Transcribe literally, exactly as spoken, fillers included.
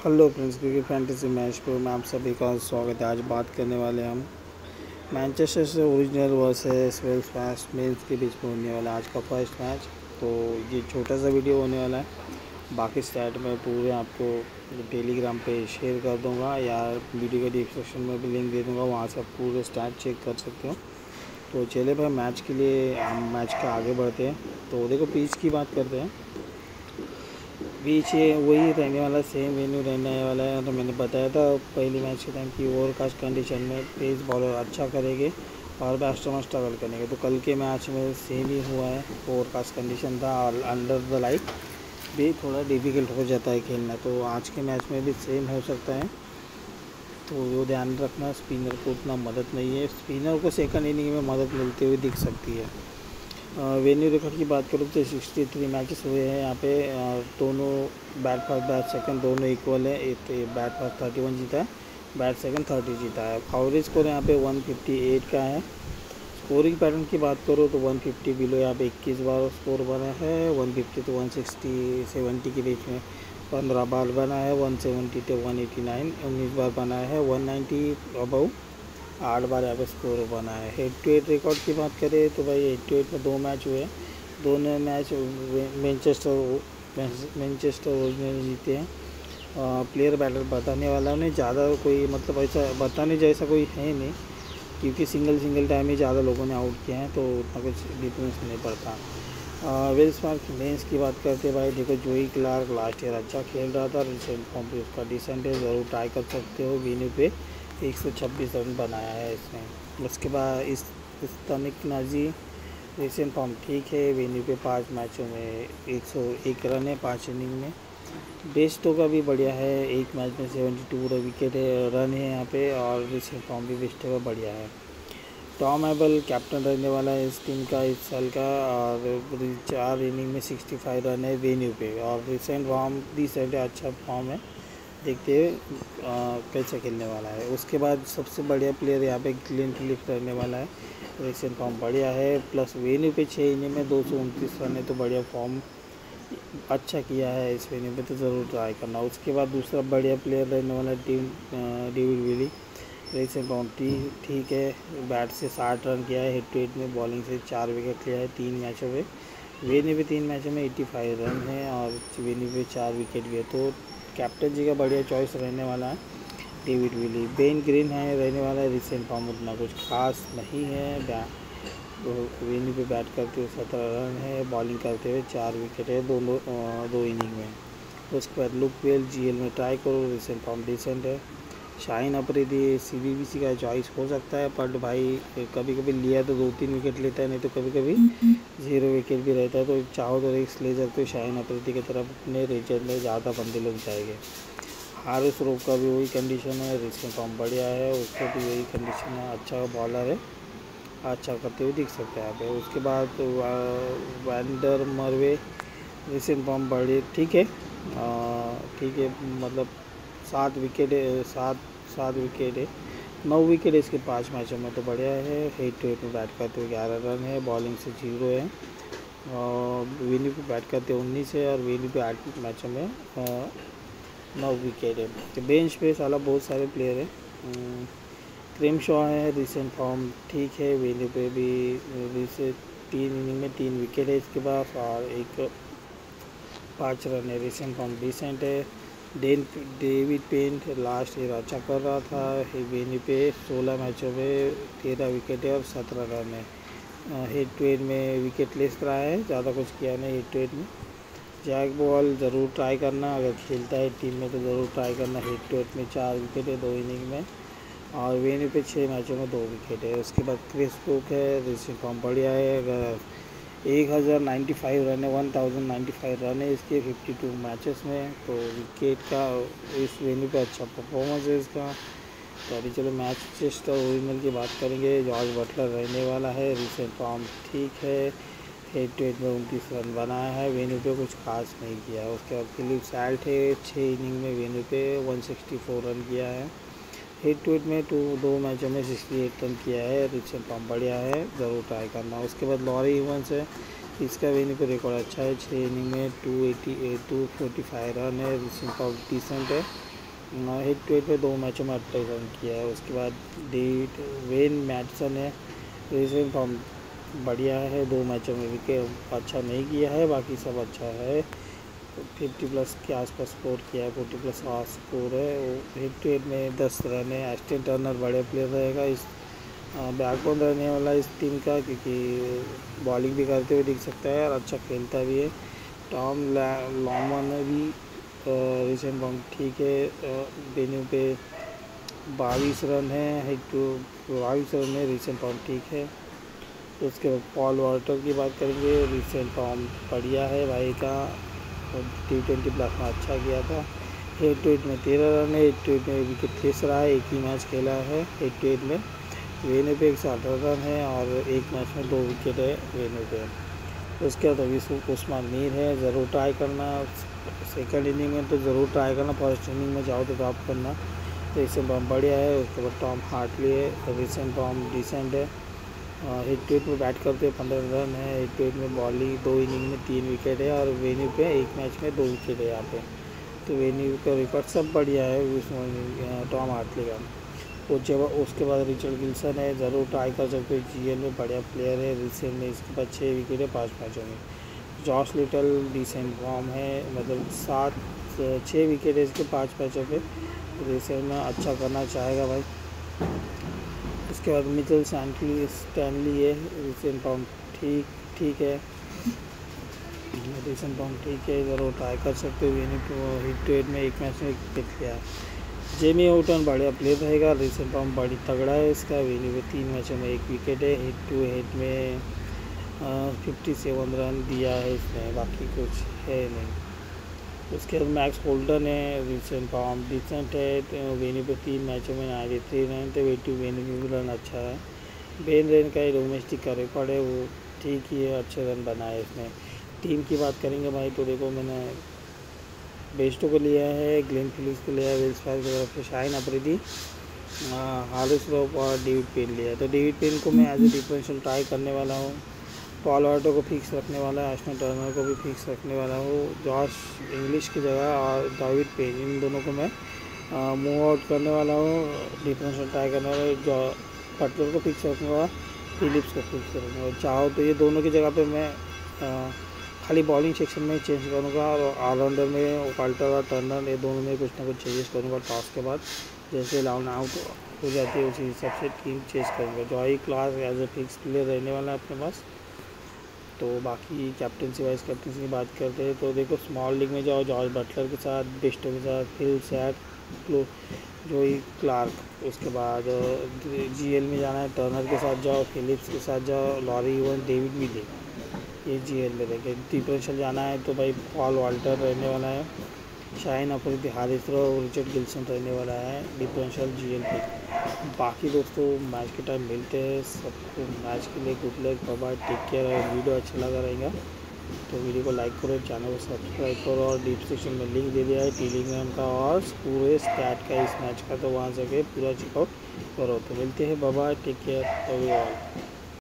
Hello friends, cricket fantasy match पर मैं आप सभी का स्वागत है। आज बात करने वाले हम मैनचेस्टर से original versus Wales fast mails के बीच में होने वाला आज का फर्स्ट मैच। तो ये छोटा सा वीडियो होने वाला है। बाकी स्टैट में पूरे आपको टेलीग्राम पे शेयर कर दूंगा या वीडियो के डिस्क्रिप्शन में भी लिंक दे दूंगा, वहाँ से आप पूरे स्टैट चेक कर सकते हो। तो चलिए भाई, मैच के लिए हम मैच का आगे बढ़ते हैं। तो देखो, पिच की बात करते हैं। बीच ये वही रहने वाला, सेम वेन्यू रहने वाला है। तो मैंने बताया था पहली मैच के टाइम की ओवरकास्ट कंडीशन में पेस बॉलर अच्छा करेंगे और बैट्समैन स्ट्रगल करेंगे। तो कल के मैच में सेम ही हुआ है, ओवरकास्ट कंडीशन था और अंडर द लाइट भी थोड़ा डिफ़िकल्ट हो जाता है खेलना। तो आज के मैच में भी सेम हो सकता है, तो वो ध्यान रखना। स्पिनर को उतना मदद नहीं है, स्पिनर को सेकंड इनिंग में मदद मिलते हुए दिख सकती है। वेन्यू रिकॉर्ड की बात करूँ तो सिक्सटी थ्री मैचेस हुए हैं यहाँ पे। दोनों बैट फर्स्ट बैट सेकंड दोनों इक्वल है। एक बैट फर्स्ट थर्टी वन जीता है, बैट सेकंड थर्टी जीता है। एवरेज स्कोर यहाँ पे वन फिफ्टी एट का है। स्कोरिंग पैटर्न की बात करो तो वन फिफ्टी बिलो यहाँ पे इक्कीस बार स्कोर बना है। वन फिफ्टी तो वन सिक्सटी सेवेंटी के बीच में पंद्रह बार बना है। वन सेवेंटी तो वन एटी नाइन उन्नीस बार बना है। वन नाइन्टी अबव आठ बार यहाँ पे स्कोर बना है। हेड टू हेड रिकॉर्ड की बात करें तो भाई हेड टू हेड में दो मैच हुए। दोनों मैच मैनचेस्टर मैनचेस्टर ओरिजिनल जीते हैं। प्लेयर बैटर बताने वाला उन्हें ज़्यादा कोई मतलब ऐसा बताने जैसा कोई है नहीं, क्योंकि सिंगल सिंगल टाइम ही ज़्यादा लोगों ने आउट किया है, तो उतना कुछ डिफरेंस नहीं पड़ता। वेल्स फार्गो मेंस की बात करते भाई, देखो जोई क्लार्क लास्ट ईयर अच्छा खेल रहा था। रिसेंट फॉर्म भी उसका डिसेंट है, ज़रूर ट्राई कर सकते हो। वेन्यू पे एक सौ छब्बीस रन बनाया है इसने। उसके बाद इस इस्तानिक नाजी रिसेंट फॉर्म ठीक है। वेन्यू पे पाँच मैचों में एक सौ एक रन है पाँच इनिंग में। बेस्टो का भी बढ़िया है, एक मैच में सेवेंटी टू विकेट है रन है यहाँ पे, और रिसेंट फॉर्म भी बेस्टो का बढ़िया है। टॉम एबल कैप्टन रहने वाला है इस टीम का इस साल का, और चार इनिंग में सिक्सटी फाइव रन है वेन्यू पे, और रिसेंट फॉर्म डिसेंट है, अच्छा फॉर्म है। देखते हुए कैसे खेलने वाला है। उसके बाद सबसे बढ़िया प्लेयर यहाँ पे ग्लेन फिलिप्स रहने वाला है। रिसेंट फॉर्म बढ़िया है, प्लस वेन्यू पे छः इनिंग में दो सौ उनतीस रन है, तो बढ़िया फॉर्म अच्छा किया है इस वेन्यू पे, तो ज़रूर ट्राई करना। उसके बाद दूसरा बढ़िया प्लेयर रहने वाला team David Willey. Recent form ठीक है, बैट से साठ रन किया है, हेड टू हेड में बॉलिंग से चार विकेट लिया है तीन मैचों में। वेन्यू पे तीन मैचों में एटी फाइव रन है और वेन्यू पे चार विकेट भी है, तो कैप्टन जी का बढ़िया चॉइस रहने वाला है डेविड विली। बेन ग्रीन है रहने वाला है। रिसेंट फॉर्म उतना कुछ खास नहीं है, वेन्यू पे बैट करते हुए सत्रह रन है, बॉलिंग करते हुए चार विकेट है दोनों दो इनिंग में। उसके बाद लुक वेल जीएल में ट्राई करो, रिसेंट फॉर्म डिसेंट है। शाहीन अफरीदी सीबीबीसी का चॉइस हो सकता है, बट भाई कभी कभी लिया तो दो तीन विकेट लेता है, नहीं तो कभी कभी जीरो विकेट भी रहता है। तो चाहो तो रिस्क ले सकते हो शाहीन अफरीदी की तरफ, अपने रीजन में ज़्यादा बंदे लोग जाएंगे। हारिस रूफ का भी वही कंडीशन है, रिसेंट फॉर्म बढ़िया है, उसको भी वही कंडीशन है, अच्छा बॉलर है, अच्छा करते हुए दिख सकता है यहाँ पे। उसके बाद वैंडर मरवे रिसेंट फॉर्म बढ़िया ठीक है, ठीक है, मतलब सात विकेट है, सात सात विकेट है, नौ विकेट है इसके पाँच मैचों में, तो बढ़िया है। हेड टू हेड में बैट करते हुए ग्यारह रन है, बॉलिंग से जीरो है, और वेन्यू पे बैट करते हुए उन्नीस है, और वेन्यू पे आठ मैचों में नौ विकेट है। तो बेंच पे साला बहुत सारे प्लेयर है। क्रिम शॉ है, रिसेंट फॉर्म ठीक है, वेन्यू पे भी से तीन इनिंग में तीन विकेट है इसके पास, और एक पाँच रन है, रिसेंट फॉर्म डिसेंट है। Then David Payne last year अच्छा कर रहा था, वेन्यू पे सोलह मैचों में तेरह विकेट है और सत्रह रन है। हेड टू हेड में विकेट लेस रहा है, ज़्यादा कुछ किया नहीं हेड टू हेड में। जैक बॉल ज़रूर ट्राई करना, अगर खेलता है टीम में तो ज़रूर ट्राई करना। हेड टू हेड में चार विकेट है दो इनिंग में, और वेन्यू पे छः मैचों में दो विकेट है। उसके बाद क्रिस ब्रुक है, रिसेंट फॉर्म बढ़िया है, अगर एक हज़ार नाइन्टी फाइव रन है, one thousand ninety five run है इसके फिफ्टी टू मैचेस में, तो विकेट का इस वेन्यू पे अच्छा परफॉर्मेंस है इसका। तो अभी चलो मैनचेस्टर ओरिजिनल की बात करेंगे। जॉर्ज बटलर रहने वाला है, रिसेंट फॉर्म ठीक है, हेड टू हेड में उनतीस रन बनाया है, वेन्यू पे कुछ खास नहीं किया है। उसके बाद फिलिप सैल्ट है, छः इनिंग में वेन्यू पे वन सिक्सटी फोर रन किया है, हेड टू हेड में टू दो मैचों में सिक्सटी एट रन किया है, रिसेंट फॉर्म बढ़िया है, ज़रूर ट्राई करना। उसके बाद लॉरी इवंस है, इसका वेन्यू पे रिकॉर्ड अच्छा है, छः इनिंग में two eighty two forty five run है, रिसेंट फॉर्म डिसेंट है, हेड टू हेड में दो मैचों में अट्ठाईस रन किया है। उसके बाद डेविड वेन मैटसन है, रिसेंट फॉर्म बढ़िया है, दो मैचों में विकेट अच्छा नहीं किया है, बाकी सब अच्छा है। फिफ्टी प्लस के आसपास स्कोर किया है, फोर्टी प्लस आस स्कोर है। वो हेड टू हेड में दस रन है। एस्टन टर्नर बड़े प्लेयर रहेगा, इस बैकबोन रहने वाला इस टीम का, क्योंकि बॉलिंग भी करते हुए दिख सकता है और अच्छा खेलता भी है। टॉम लॉमन भी रिसेंट फॉर्म ठीक है, वेन्यू पे बाईस रन है, हेड टू बाईस रन है, रिसेंट फॉर्म ठीक है। तो उसके बाद पॉल वॉल्टर की बात करेंगे, रिसेंट फॉर्म बढ़िया है भाई का, टी ट्वेंटी प्लस में अच्छा किया था। हेड टू हेड में तेरह रन है, हेड टू हेड में विकेट केस रहा है, एक ही मैच खेला है हेड टू हेड में। वेन्यू पे एक सौ अठारह रन है और एक मैच में दो विकेट है वेन्यू पे। उसके बाद अभी उस्मान मीर है, ज़रूर ट्राई करना सेकंड इनिंग में, तो ज़रूर ट्राई करना। फर्स्ट इनिंग में जाओ तो ड्रॉप करना। रिसेंट फॉर्म बढ़िया है। उसके बाद टॉम हार्टली है, रिसेंट फॉर्म डिसेंट है, हेड टू हेड में बैट करते हुए पंद्रह रन है, हेड टू हेड में बॉलिंग दो इनिंग में तीन विकेट है और वेन्यू पे एक मैच में दो विकेट है यहाँ पे। तो वेन्यू का रिकॉर्ड सब बढ़िया है उसमें टॉम हार्टली का। उसके बाद उसके बाद रिचर्ड गिल्सन है, ज़रूर ट्राई कर सकते हो, जीएल में बढ़िया प्लेयर है। रिसेंट में इसके बाद छः विकेट है पाँच मैचों में। जॉश लिटल डिसेंट फॉर्म है, मतलब सात छः विकेट है इसके पाँच मैचों पे। रिसेंट में अच्छा करना चाहेगा भाई। उसके बाद मिचेल सैंटली स्टैनली है, रिसेंट फॉर्म ठीक ठीक है, रिसेंट फॉर्म ठीक है, ज़रूर ट्राई कर सकते हो। हिट टू हिट में एक मैच में विकेट लिया है। जेमी ओटन बढ़िया प्लेयर रहेगा, रिसेंट फॉर्म बड़ी तगड़ा है इसका, वेन्यू में तीन मैचों में एक विकेट है, हेड टू हेड में फिफ्टी सेवन रन दिया है इसने, बाकी कुछ है नहीं। उसके बाद मैक्स होल्डन है, रिसेंट फॉर्म डिसेंट है, तो वेन्यू पे तीन मैचों में नाइन्टी थ्री रन, तो वे टू वेन्यू में भी रन अच्छा है। बेन रेन का डोमेस्टिक का रिकॉर्ड है, वो ठीक ही है, अच्छे रन बनाए इसने। टीम की बात करेंगे भाई, तो देखो मैंने बेस्टो को लिया है, ग्लेन फिलिप्स को लिया है, वेल्स फार्गो की तरफ से शाहिन अफरीदी, हारिस रॉफ और डेविड पेन लिया है। तो डेविड पेन को मैं एज ए डिफरेंशियल ट्राई करने वाला हूँ। पॉल वॉल्टर को फिक्स रखने वाला है, एस्टन टर्नर को भी फिक्स रखने वाला हूँ, जॉश इंग्लिश की जगह और डेविड पेन, इन दोनों को मैं मूव आउट करने वाला हूँ, डिफरेंशियल ट्राई करने वाला हूँ। जो बटलर को फिक्स रखने वाला, फिलिप्स को फिक्स रखने वाला। चाहो तो ये दोनों की जगह पे मैं आ, खाली बॉलिंग सेक्शन में चेंज करूँगा और ऑलराउंडर में वॉल्टर और टर्नर, ये दोनों में कुछ ना कुछ चेंजेस करूँगा टॉस के बाद। जैसे लाउन आउट हो जाती है उसी हिसाब से टीम चेंज करूँगा। Joy class as a fix player रहने वाला है अपने पास। तो बाकी कैप्टनसी वाइस कैप्टनसी की बात करते हैं, तो देखो स्मॉल लीग में जाओ जॉर्ज बटलर के साथ, बेस्टो के साथ, फिल सैट, जोई क्लार्क। उसके बाद जीएल में जाना है, टर्नर के साथ जाओ, फिलिप्स के साथ जाओ, लॉरी इवन, डेविड मिले, ये जीएल में देखे। डिफरेंशियल जाना है तो भाई पॉल वॉल्टर रहने वाला है, शाहिन अफरीदी, हारिस रॉफ और रिचर्ड गिल्सन रहने वाला है डिफरेंशियल जीएल पे। बाकी दोस्तों मैच के टाइम मिलते हैं, सबको मैच के लिए good luck, bye bye, take care. अगर वीडियो अच्छा लगा रहेगा तो वीडियो को लाइक करो, चैनल को सब्सक्राइब करो और डिस्क्रिप्शन में लिंक दे दिया है टेलीग्राम का और पूरे स्टैट का इस मैच का, तो वहाँ से पूरा चेकआउट करो। तो मिलते हैं, bye bye, take care everyone.